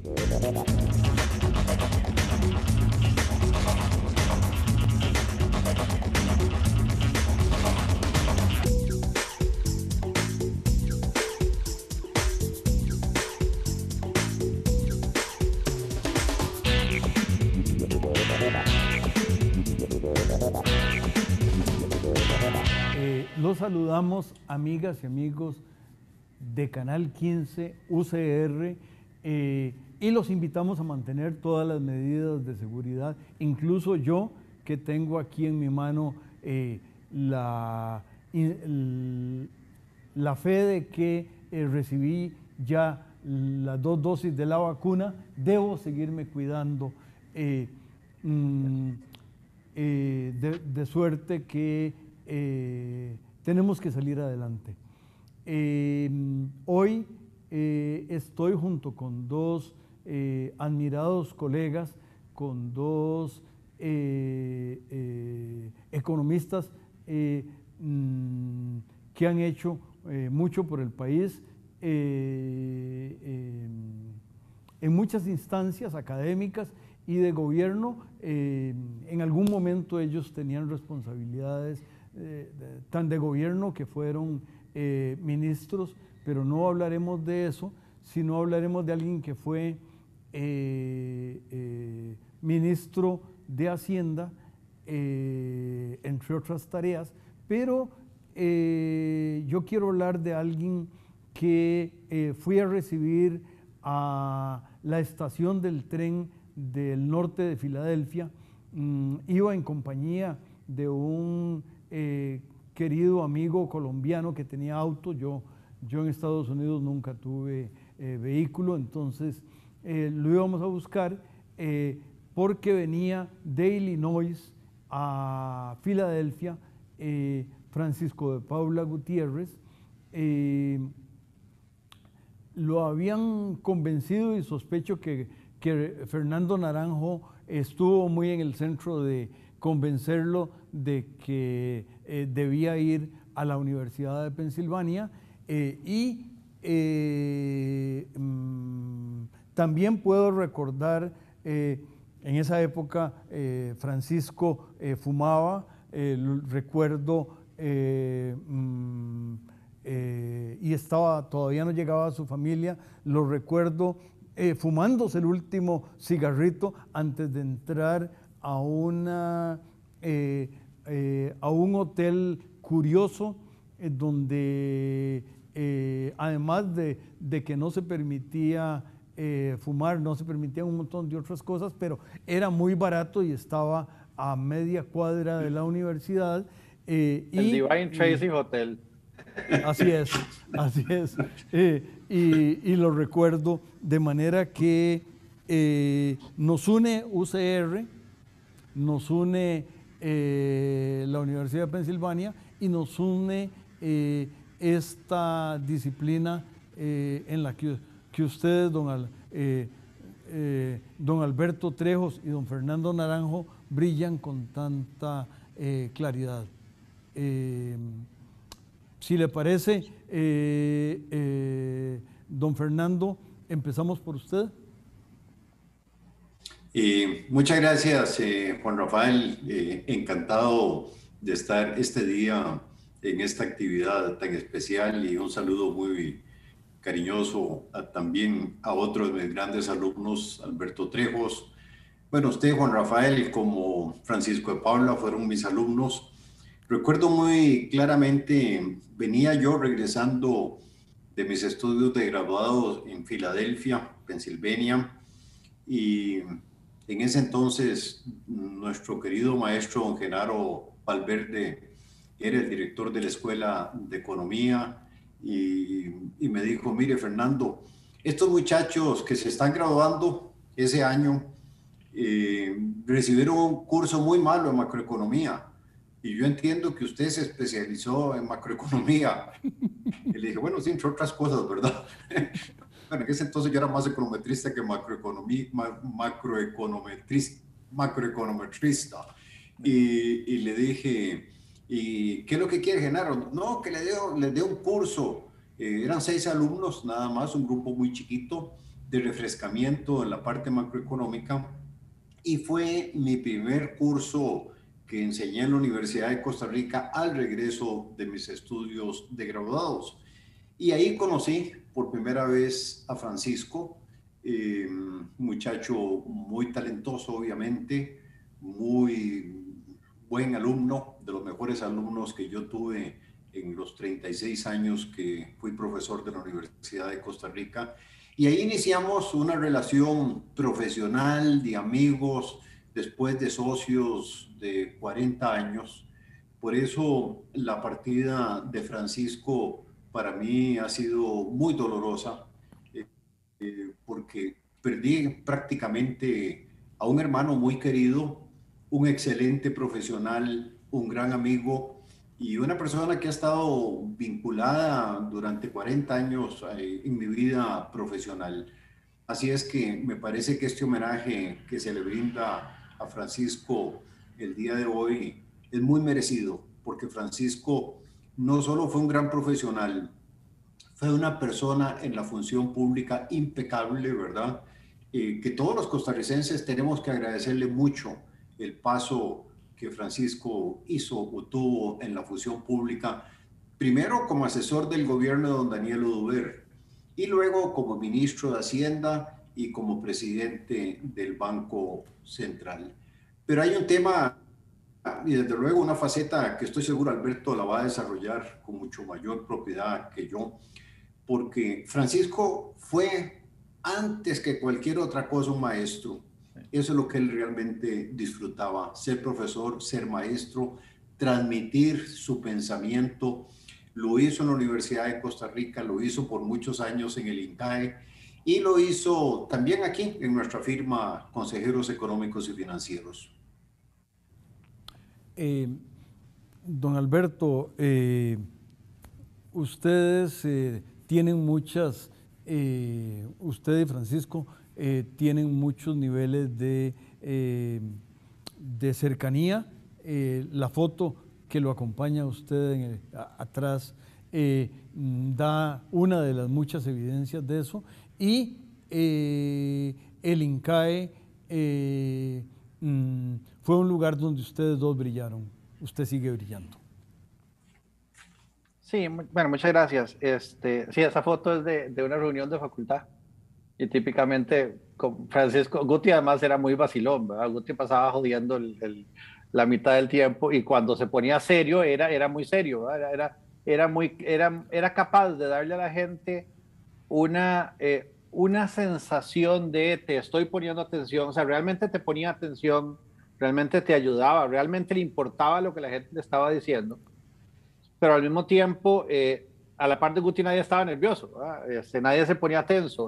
Los saludamos, amigas y amigos de Canal 15 UCR, y los invitamos a mantener todas las medidas de seguridad, incluso yo, que tengo aquí en mi mano la fe de que recibí ya las 2 dosis de la vacuna. Debo seguirme cuidando, de suerte que tenemos que salir adelante. Hoy estoy junto con 2 admirados colegas, con 2 economistas que han hecho mucho por el país en muchas instancias académicas y de gobierno. En algún momento ellos tenían responsabilidades tan de gobierno que fueron ministros, pero no hablaremos de eso, sino hablaremos de alguien que fue ministro de Hacienda, entre otras tareas, pero yo quiero hablar de alguien que fui a recibir a la estación del tren del norte de Filadelfia. Iba en compañía de un querido amigo colombiano que tenía auto. Yo en Estados Unidos nunca tuve vehículo, entonces lo íbamos a buscar porque venía de Illinois a Filadelfia Francisco de Paula Gutiérrez. Lo habían convencido, y sospecho que Fernando Naranjo estuvo muy en el centro de convencerlo de que debía ir a la Universidad de Pensilvania, también puedo recordar en esa época Francisco fumaba, recuerdo, y todavía no llegaba a su familia, lo recuerdo fumándose el último cigarrito antes de entrar a un hotel curioso, donde además de que no se permitía fumar, no se permitían un montón de otras cosas, pero era muy barato y estaba a media cuadra de la universidad. El Divine Tracy Hotel. Así es, así es. Y lo recuerdo, de manera que nos une UCR, nos une la Universidad de Pensilvania, y nos une esta disciplina en la que ustedes, don Alberto Trejos y don Fernando Naranjo, brillan con tanta claridad. Si le parece, don Fernando, empezamos por usted. Muchas gracias, Juan Rafael. Encantado de estar este día en esta actividad tan especial, y un saludo muy cariñoso también a otro de mis grandes alumnos, Alberto Trejos. Bueno, usted, Juan Rafael, como Francisco de Paula, fueron mis alumnos. Recuerdo muy claramente, venía yo regresando de mis estudios de graduado en Filadelfia, Pensilvania, y en ese entonces nuestro querido maestro don Genaro Valverde era el director de la Escuela de Economía, y me dijo: mire, Fernando, estos muchachos que se están graduando ese año recibieron un curso muy malo en macroeconomía, y yo entiendo que usted se especializó en macroeconomía. Y le dije: bueno, sí, entre otras cosas, ¿verdad? Bueno, en ese entonces yo era más econometrista que macroeconometrista. Y le dije: ¿y qué es lo que quiere, Genaro? No, que les dé un curso. Eran 6 alumnos nada más, un grupo muy chiquito, de refrescamiento en la parte macroeconómica y fue mi primer curso que enseñé en la Universidad de Costa Rica al regreso de mis estudios de graduados. Y ahí conocí por primera vez a Francisco, muchacho muy talentoso, obviamente, muy buen alumno, de los mejores alumnos que yo tuve en los 36 años que fui profesor de la Universidad de Costa Rica. Y ahí iniciamos una relación profesional, de amigos, después de socios de 40 años. Por eso la partida de Francisco para mí ha sido muy dolorosa, porque perdí prácticamente a un hermano muy querido, un excelente profesional, un gran amigo y una persona que ha estado vinculada durante 40 años en mi vida profesional. Así es que me parece que este homenaje que se le brinda a Francisco el día de hoy es muy merecido, porque Francisco no solo fue un gran profesional, fue una persona en la función pública impecable, ¿verdad? Que todos los costarricenses tenemos que agradecerle mucho el paso que Francisco hizo o tuvo en la función pública, primero como asesor del gobierno de don Daniel Oduber y luego como ministro de Hacienda y como presidente del Banco Central. Pero hay un tema y desde luego una faceta que estoy seguro Alberto la va a desarrollar con mucho mayor propiedad que yo, porque Francisco fue antes que cualquier otra cosa un maestro. Eso es lo que él realmente disfrutaba, ser profesor, ser maestro, transmitir su pensamiento. Lo hizo en la Universidad de Costa Rica, lo hizo por muchos años en el INCAE y lo hizo también aquí en nuestra firma Consejeros Económicos y Financieros. Don Alberto, ustedes tienen muchas, usted y Francisco tienen muchos niveles de cercanía. La foto que lo acompaña a usted atrás da una de las muchas evidencias de eso. Y el INCAE fue un lugar donde ustedes dos brillaron. Usted sigue brillando. Sí, bueno, muchas gracias. Sí, esa foto es de una reunión de facultad. Y típicamente con Francisco, Guti además era muy vacilón, ¿verdad? Guti pasaba jodiendo la mitad del tiempo y cuando se ponía serio era muy serio, ¿verdad? Era capaz de darle a la gente una sensación de te estoy poniendo atención, o sea, realmente te ponía atención, realmente te ayudaba, realmente le importaba lo que la gente le estaba diciendo, pero al mismo tiempo, a la par de Guti nadie estaba nervioso, nadie se ponía tenso,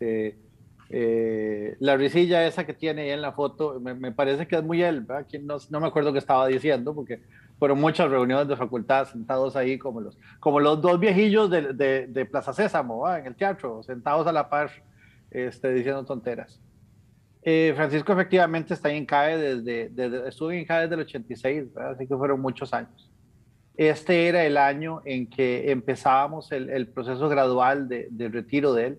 la risilla esa que tiene ahí en la foto, me parece que es muy él, ¿verdad? No me acuerdo qué estaba diciendo, porque fueron muchas reuniones de facultad sentados ahí como los dos viejillos de Plaza Sésamo, ¿verdad? En el teatro, sentados a la par, diciendo tonteras. Francisco efectivamente está en CAE estuvo en CAE desde el 86, ¿verdad? Así que fueron muchos años. Este era el año en que empezábamos el proceso gradual de retiro de él.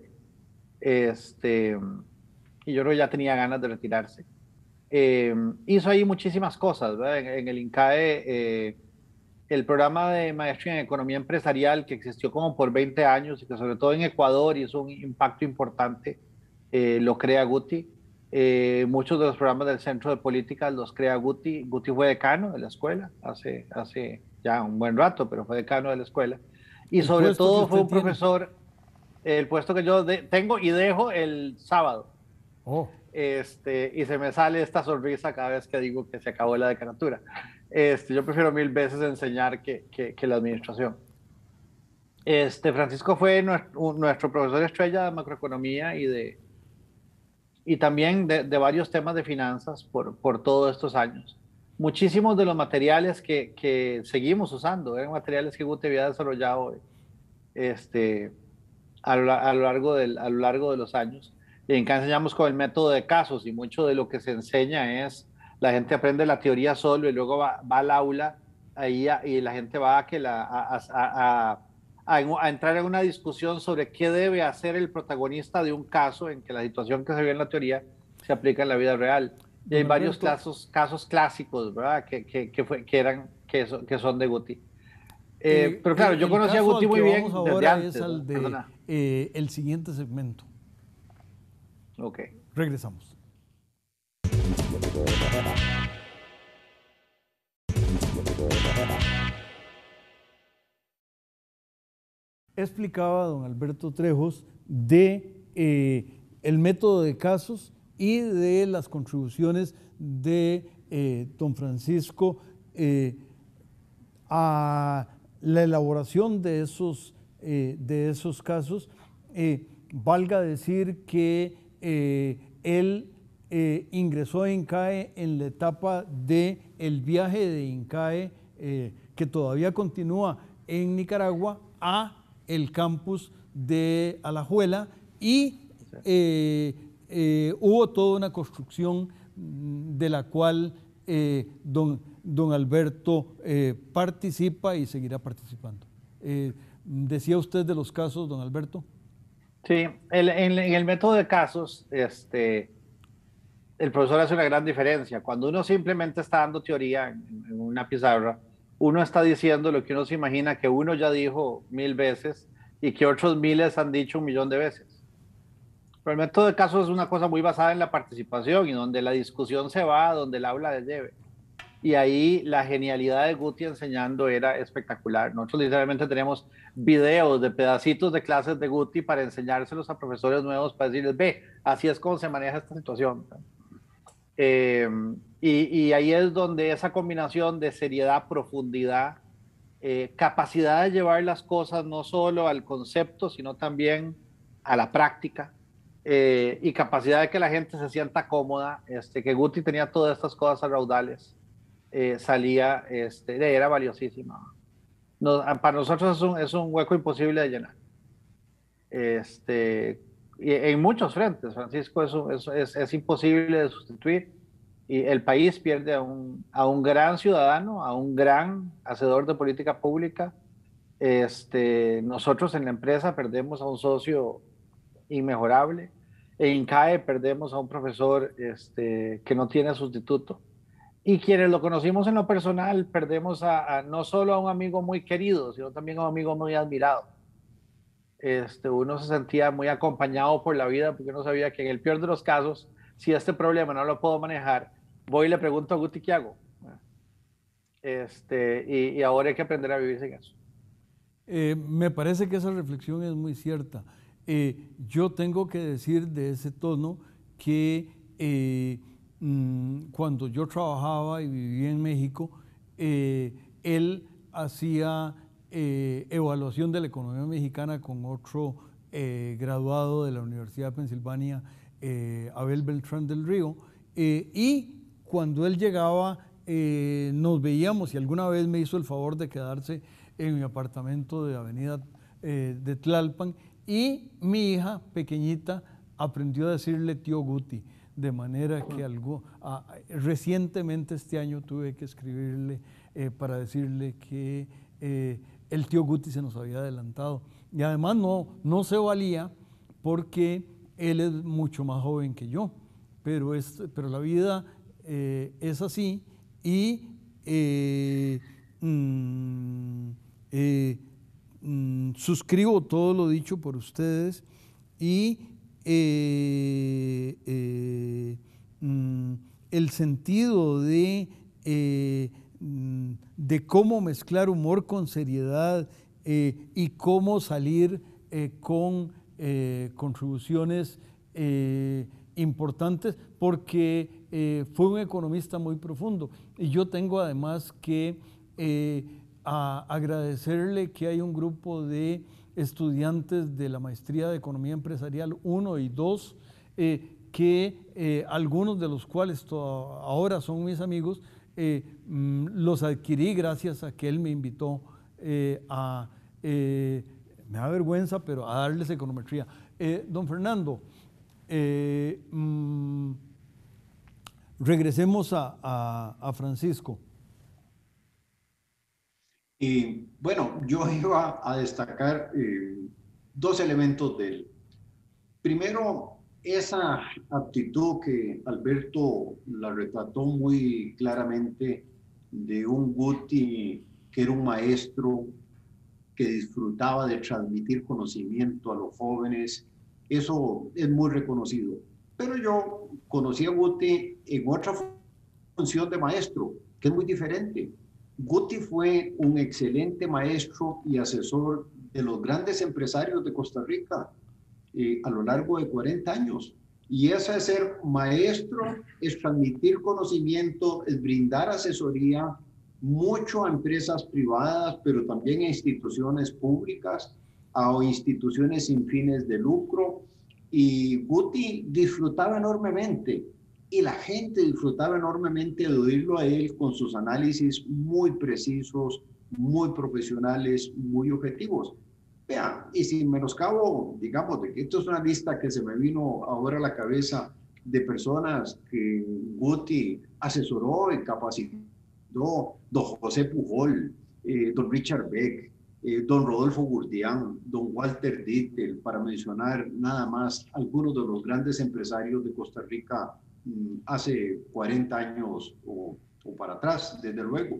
Y yo creo que ya tenía ganas de retirarse. Hizo ahí muchísimas cosas, ¿verdad? En el INCAE, el programa de maestría en economía empresarial que existió como por 20 años y que sobre todo en Ecuador hizo un impacto importante, lo crea Guti. Muchos de los programas del Centro de Políticas los crea Guti. Guti fue decano de la escuela hace ya un buen rato, pero fue decano de la escuela. Y sobre todo fue un profesor, el puesto que yo tengo y dejo el sábado. Oh. Y se me sale esta sonrisa cada vez que digo que se acabó la decanatura. Yo prefiero 1000 veces enseñar que la administración. Francisco fue nuestro profesor estrella de macroeconomía y también de varios temas de finanzas por todos estos años. Muchísimos de los materiales que seguimos usando eran materiales que Guti había desarrollado a lo largo de los años. Y en CAE enseñamos con el método de casos y mucho de lo que se enseña es, la gente aprende la teoría solo y luego va al aula ahí, y la gente va a a entrar en una discusión sobre qué debe hacer el protagonista de un caso en que la situación que se ve en la teoría se aplica en la vida real. Y hay Don varios Alberto, casos clásicos, ¿verdad? Que son de Guti. Pero claro, yo el conocí a caso Guti al que muy vamos bien desde ahora es antes, ¿verdad? al de Perdona. el siguiente segmento. Ok. Regresamos. Explicaba don Alberto Trejos de el método de casos y de las contribuciones de don Francisco a la elaboración de esos casos. Valga decir que él ingresó a INCAE en la etapa del viaje de INCAE, que todavía continúa en Nicaragua, a el campus de Alajuela, y hubo toda una construcción de la cual don Alberto participa y seguirá participando. Decía usted de los casos, don Alberto. Sí, en el método de casos, el profesor hace una gran diferencia. Cuando uno simplemente está dando teoría en una pizarra, uno está diciendo lo que uno se imagina que uno ya dijo 1000 veces y que otros miles han dicho 1.000.000 de veces. Pero el método de casos es una cosa muy basada en la participación y donde la discusión se va, donde el aula le lleve. Y ahí la genialidad de Guti enseñando era espectacular. Nosotros literalmente tenemos videos de pedacitos de clases de Guti para enseñárselos a profesores nuevos, para decirles, ve, así es como se maneja esta situación. Eh, y ahí es donde esa combinación de seriedad, profundidad, capacidad de llevar las cosas no solo al concepto, sino también a la práctica, y capacidad de que la gente se sienta cómoda, que Guti tenía todas estas cosas a raudales, salía, era valiosísima. Para nosotros es un hueco imposible de llenar. Y en muchos frentes, Francisco, es imposible de sustituir. Y el país pierde a un gran ciudadano, a un gran hacedor de política pública. Nosotros en la empresa perdemos a un socio inmejorable. En INCAE perdemos a un profesor que no tiene sustituto. Y quienes lo conocimos en lo personal, perdemos a no solo a un amigo muy querido, sino también a un amigo muy admirado. Uno se sentía muy acompañado por la vida porque uno sabía que en el peor de los casos, si este problema no lo puedo manejar, voy y le pregunto a Guti qué hago. Y ahora hay que aprender a vivir sin eso. Me parece que esa reflexión es muy cierta. Yo tengo que decir de ese tono que cuando yo trabajaba y vivía en México, él hacía evaluación de la economía mexicana con otro graduado de la Universidad de Pensilvania, Abel Beltrán del Río, y cuando él llegaba nos veíamos y alguna vez me hizo el favor de quedarse en mi apartamento de Avenida de Tlalpan, y mi hija pequeñita aprendió a decirle tío Guti, de manera que recientemente este año tuve que escribirle para decirle que el tío Guti se nos había adelantado. Y además no se valía porque él es mucho más joven que yo, pero la vida es así y suscribo todo lo dicho por ustedes y el sentido de cómo mezclar humor con seriedad y cómo salir con contribuciones importantes, porque fue un economista muy profundo. Y yo tengo además que agradecerle que hay un grupo de estudiantes de la Maestría de Economía Empresarial 1 y 2, que algunos de los cuales ahora son mis amigos, los adquirí gracias a que él me invitó me da vergüenza, pero a darles econometría. Don Fernando, regresemos a Francisco. bueno, yo iba a destacar dos elementos de él. Primero, esa aptitud que Alberto la retrató muy claramente de un Guti que era un maestro, que disfrutaba de transmitir conocimiento a los jóvenes. Eso es muy reconocido. Pero yo conocí a Guti en otra función de maestro, que es muy diferente. Guti fue un excelente maestro y asesor de los grandes empresarios de Costa Rica a lo largo de 40 años. Y eso es ser maestro, es transmitir conocimiento, es brindar asesoría mucho a empresas privadas, pero también a instituciones públicas, a instituciones sin fines de lucro. Y Guti disfrutaba enormemente y la gente disfrutaba enormemente de oírlo a él con sus análisis muy precisos, muy profesionales, muy objetivos. Vean, y sin menoscabo, digamos, de que esto es una lista que se me vino ahora a la cabeza de personas que Guti asesoró y capacitó, don José Pujol, don Richard Beck, don Rodolfo Gurdián, don Walter Dittel, para mencionar nada más algunos de los grandes empresarios de Costa Rica hace 40 años o para atrás, desde luego.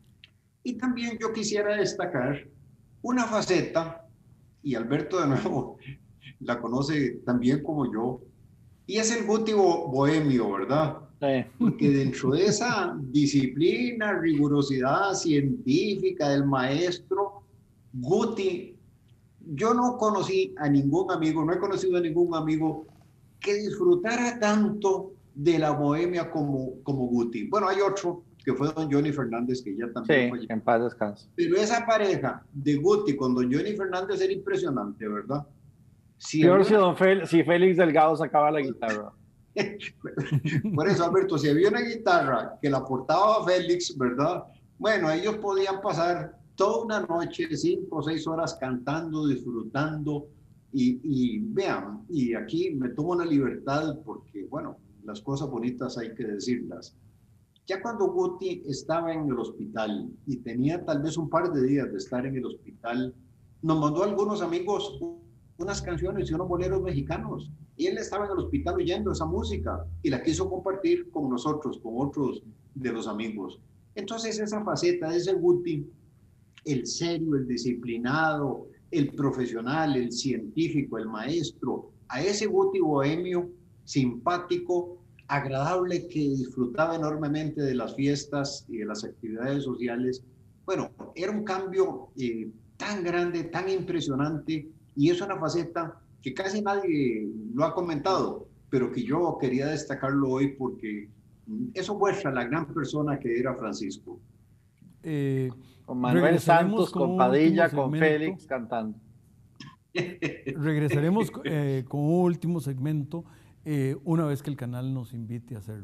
Y también yo quisiera destacar una faceta, y Alberto de nuevo la conoce también como yo, y es el Guti bohemio, ¿verdad? Sí. Porque dentro de esa disciplina, rigurosidad científica del maestro, Guti, yo no conocí a ningún amigo, no he conocido a ningún amigo que disfrutara tanto de la bohemia como Guti. Bueno, hay otro que fue don Johnny Fernández, que ya también fue. Sí, en paz descanse. Pero esa pareja de Guti con don Johnny Fernández era impresionante, ¿verdad? Peor si Félix Delgado sacaba la guitarra. Por eso, Alberto, si había una guitarra que la portaba Félix, ¿verdad? Bueno, ellos podían pasar toda una noche, 5 o 6 horas cantando, disfrutando. Y vean, y aquí me tomo una libertad porque, bueno, las cosas bonitas hay que decirlas. Ya cuando Guti estaba en el hospital y tenía tal vez un par de días de estar en el hospital, nos mandó a algunos amigos unas canciones y unos boleros mexicanos. Y él estaba en el hospital oyendo esa música y la quiso compartir con nosotros, con otros de los amigos. Entonces esa faceta de ese Guti, el serio, el disciplinado, el profesional, el científico, el maestro, a ese Guti bohemio, simpático, agradable, que disfrutaba enormemente de las fiestas y de las actividades sociales. Bueno, era un cambio tan grande, tan impresionante, y es una faceta que casi nadie lo ha comentado, pero que yo quería destacarlo hoy porque eso muestra la gran persona que era Francisco. Con Manuel Santos, con Padilla, con Félix cantando. Regresaremos con un último segmento una vez que el canal nos invite a hacerlo.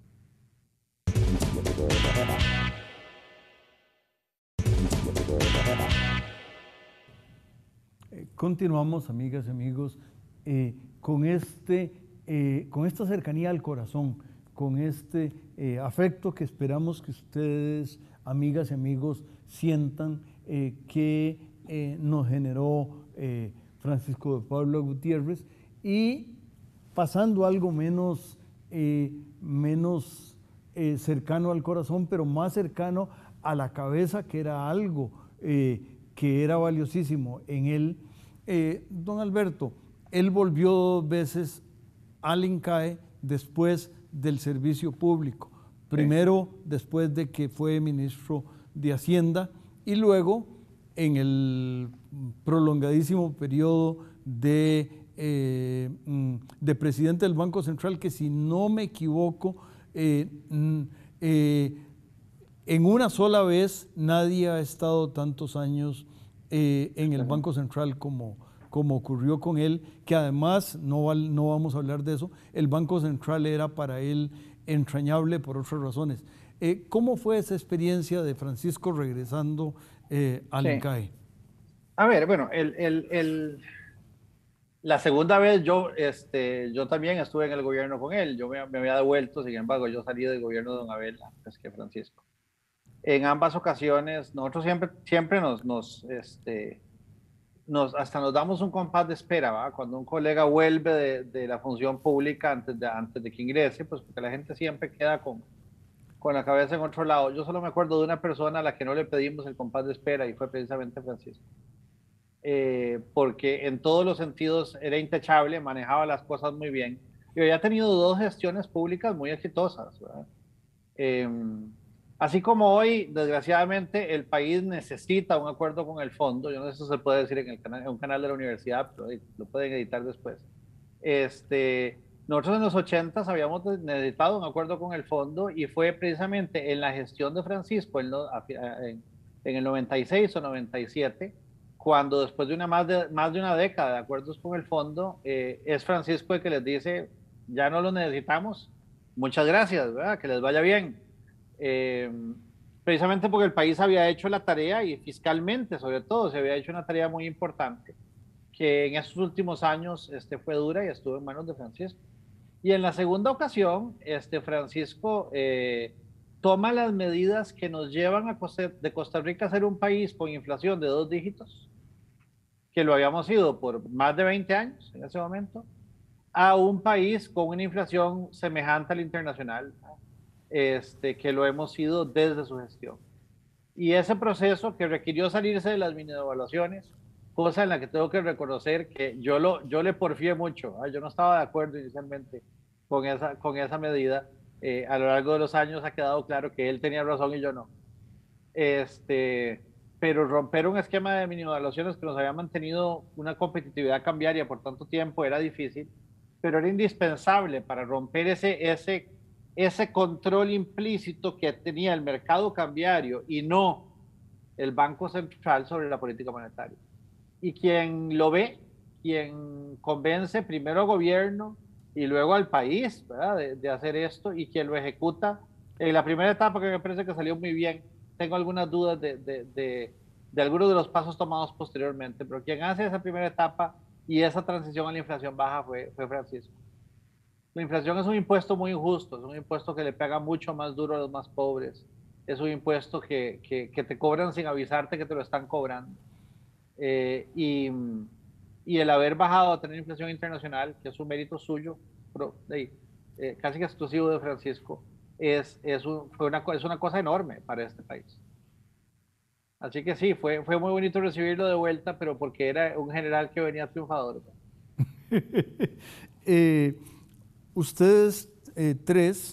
Continuamos, amigas y amigos, con esta cercanía al corazón, con este afecto que esperamos que ustedes, amigas y amigos, sientan que nos generó Francisco de Paula Gutiérrez, y pasando algo menos cercano al corazón, pero más cercano a la cabeza, que era algo que era valiosísimo en él. Don Alberto, él volvió 2 veces al INCAE después del servicio público. Primero, después de que fue ministro de Hacienda, y luego en el prolongadísimo periodo de presidente del Banco Central, que si no me equivoco, en una sola vez nadie ha estado tantos años en el Banco Central como ocurrió con él, que además, no vamos a hablar de eso, el Banco Central era para él entrañable por otras razones. ¿Cómo fue esa experiencia de Francisco regresando al INCAE? A ver, bueno, la segunda vez yo también estuve en el gobierno con él. Yo me había devuelto, sin embargo, yo salí del gobierno de don Abel antes que Francisco. En ambas ocasiones, nosotros siempre hasta nos damos un compás de espera, ¿va? Cuando un colega vuelve de la función pública antes de que ingrese, pues porque la gente siempre queda con la cabeza en otro lado. Yo solo me acuerdo de una persona a la que no le pedimos el compás de espera y fue precisamente Francisco. Porque en todos los sentidos era intachable, manejaba las cosas muy bien y había tenido 2 gestiones públicas muy exitosas, ¿verdad? Así como hoy, desgraciadamente, el país necesita un acuerdo con el fondo, yo no sé si se puede decir en un canal de la universidad, pero lo pueden editar después. Nosotros en los 80 habíamos necesitado un acuerdo con el fondo y fue precisamente en la gestión de Francisco en el 96 o 97, cuando después de más de una década de acuerdos con el fondo, es Francisco el que les dice, ya no lo necesitamos, muchas gracias, ¿verdad? Que les vaya bien. Precisamente porque el país había hecho la tarea y fiscalmente sobre todo se había hecho una tarea muy importante que en estos últimos años fue dura y estuvo en manos de Francisco. Y en la segunda ocasión, Francisco toma las medidas que nos llevan de Costa Rica a ser un país con inflación de 2 dígitos, que lo habíamos sido por más de 20 años en ese momento, a un país con una inflación semejante al internacional, que lo hemos sido desde su gestión. Y ese proceso que requirió salirse de las mini-devaluaciones, cosa en la que tengo que reconocer que yo le porfié mucho, yo no estaba de acuerdo inicialmente con esa medida, a lo largo de los años ha quedado claro que él tenía razón y yo no. Pero romper un esquema de mini-devaluaciones que nos había mantenido una competitividad cambiaria por tanto tiempo era difícil, pero era indispensable para romper ese control implícito que tenía el mercado cambiario y no el Banco Central sobre la política monetaria. Y quien lo ve, quien convence primero al gobierno y luego al país, ¿verdad? De hacer esto, y quien lo ejecuta en la primera etapa, que me parece que salió muy bien. Tengo algunas dudas de algunos de los pasos tomados posteriormente, pero quien hace esa primera etapa y esa transición a la inflación baja fue Francisco. La inflación es un impuesto muy injusto, es un impuesto que le pega mucho más duro a los más pobres, es un impuesto que te cobran sin avisarte que te lo están cobrando. Y el haber bajado a tener inflación internacional, que es un mérito suyo, casi que exclusivo de Francisco, es una cosa enorme para este país. Así que sí, fue muy bonito recibirlo de vuelta, pero porque era un general que venía triunfador. Ustedes 3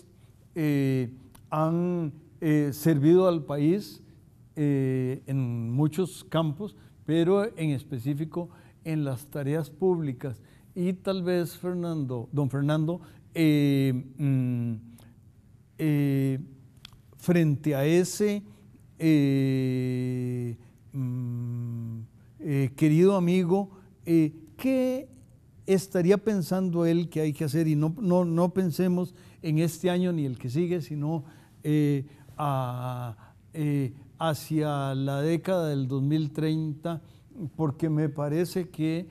han servido al país en muchos campos, pero en específico en las tareas públicas. Y tal vez don Fernando, frente a ese querido amigo, ¿qué estaría pensando él que hay que hacer? Y no pensemos en este año ni el que sigue, sino hacia la década del 2030, porque me parece que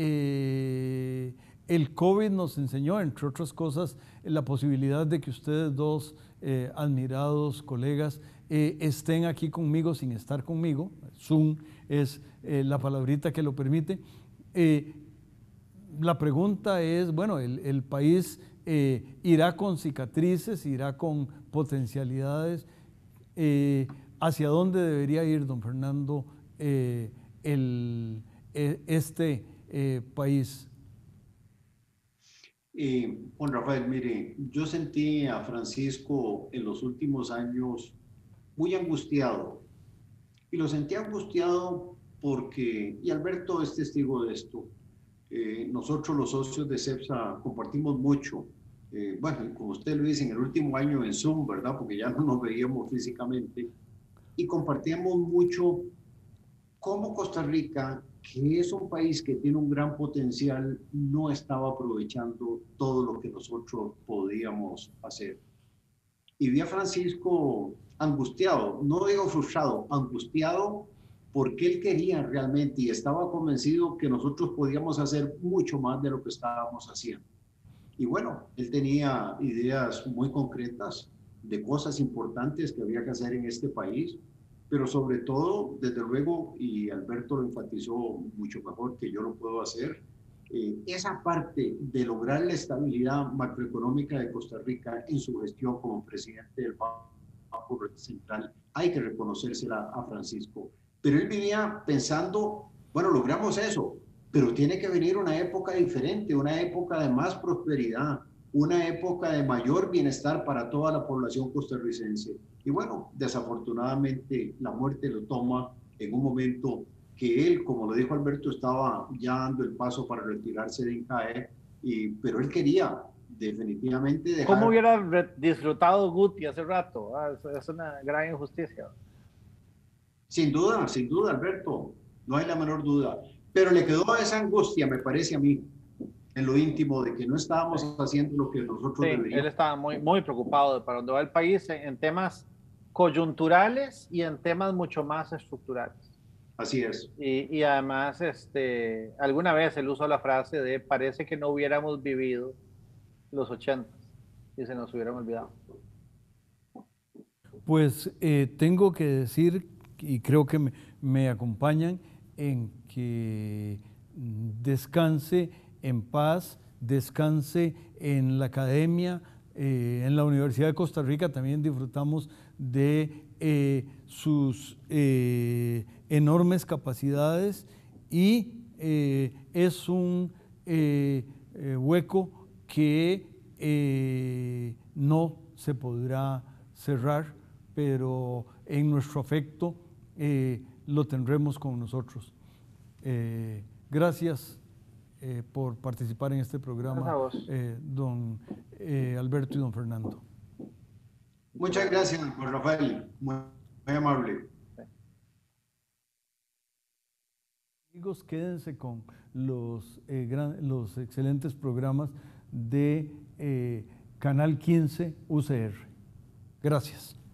el COVID nos enseñó, entre otras cosas, la posibilidad de que ustedes dos admirados colegas estén aquí conmigo sin estar conmigo. Zoom es la palabrita que lo permite. La pregunta es, bueno, el país irá con cicatrices, irá con potencialidades. ¿Hacia dónde debería ir, don Fernando, este país? Juan Rafael, mire, yo sentí a Francisco en los últimos años muy angustiado. Y lo sentí angustiado porque, y Alberto es testigo de esto, nosotros los socios de CEPSA compartimos mucho, bueno, como usted lo dice, en el último año en Zoom, ¿verdad? Porque ya no nos veíamos físicamente, y compartíamos mucho cómo Costa Rica, que es un país que tiene un gran potencial, no estaba aprovechando todo lo que nosotros podíamos hacer. Y vi a Francisco angustiado, no digo frustrado, angustiado, porque él quería realmente y estaba convencido que nosotros podíamos hacer mucho más de lo que estábamos haciendo. Y bueno, él tenía ideas muy concretas de cosas importantes que había que hacer en este país, pero sobre todo, desde luego, y Alberto lo enfatizó mucho mejor que yo lo puedo hacer, esa parte de lograr la estabilidad macroeconómica de Costa Rica en su gestión como presidente del Banco Central, hay que reconocérsela a Francisco. Pero él vivía pensando, bueno, logramos eso, pero tiene que venir una época diferente, una época de más prosperidad, una época de mayor bienestar para toda la población costarricense. Y bueno, desafortunadamente la muerte lo toma en un momento que él, como lo dijo Alberto, estaba ya dando el paso para retirarse de INCAE, pero él quería definitivamente dejar... ¿Cómo hubiera disfrutado Guti hace rato? Es una gran injusticia. Sin duda, Alberto, no hay la menor duda. Pero le quedó esa angustia, me parece a mí, en lo íntimo, de que no estábamos haciendo lo que nosotros deberíamos. Él estaba muy preocupado de para dónde va el país en temas coyunturales y en temas mucho más estructurales. Así es. Y además, alguna vez él usó la frase de parece que no hubiéramos vivido los 80 y se nos hubieran olvidado. Pues tengo que decir, y creo que me acompañan, en que descanse en paz, descanse en la academia, en la Universidad de Costa Rica también disfrutamos de sus enormes capacidades y es un hueco que no se podrá cerrar, pero en nuestro afecto lo tendremos con nosotros. Gracias por participar en este programa, don Alberto y don Fernando. Muchas gracias, Juan Rafael, muy amable. Amigos, quédense con los excelentes programas de Canal 15 UCR. Gracias.